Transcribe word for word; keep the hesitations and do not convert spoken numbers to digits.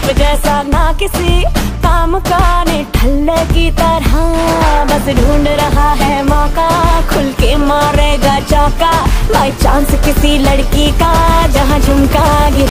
रूप जैसा ना किसी काम का, ने ठल्ले की तरह बस ढूंढ रहा है मौका, खुल के मारेगा चौका बाई चांस किसी लड़की का जहाँ झुमका गिर